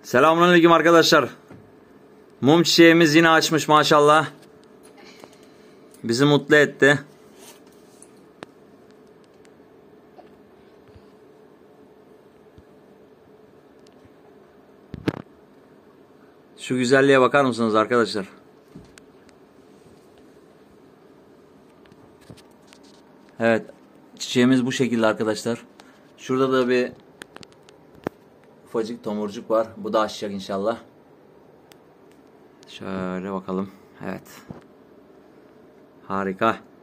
Selamünaleyküm arkadaşlar. Mum çiçeğimiz yine açmış maşallah. Bizi mutlu etti. Şu güzelliğe bakar mısınız arkadaşlar? Evet. Çiçeğimiz bu şekilde arkadaşlar. Şurada da bir ufacık tomurcuk var. Bu da açacak inşallah. Şöyle bakalım. Evet. Harika.